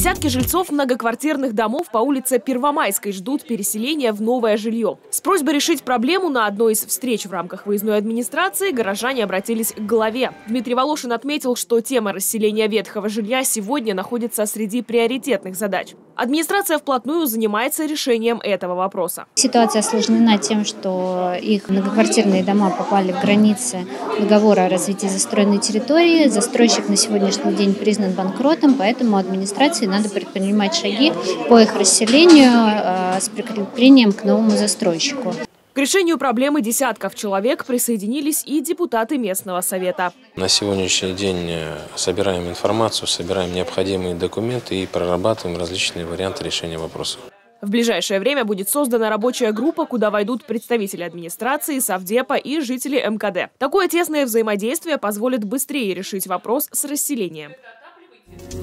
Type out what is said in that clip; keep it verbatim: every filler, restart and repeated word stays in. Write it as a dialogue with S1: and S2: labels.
S1: Десятки жильцов многоквартирных домов по улице Первомайской ждут переселения в новое жилье. С просьбой решить проблему на одной из встреч в рамках выездной администрации горожане обратились к главе. Дмитрий Волошин отметил, что тема расселения ветхого жилья сегодня находится среди приоритетных задач. Администрация вплотную занимается решением этого вопроса.
S2: Ситуация осложнена тем, что их многоквартирные дома попали в границы договора о развитии застроенной территории. Застройщик на сегодняшний день признан банкротом, поэтому администрации надо предпринимать шаги по их расселению э, с прикреплением к новому застройщику.
S1: К решению проблемы десятков человек присоединились и депутаты местного совета.
S3: На сегодняшний день собираем информацию, собираем необходимые документы и прорабатываем различные варианты решения вопроса.
S1: В ближайшее время будет создана рабочая группа, куда войдут представители администрации, совдепа и жители эм ка дэ. Такое тесное взаимодействие позволит быстрее решить вопрос с расселением.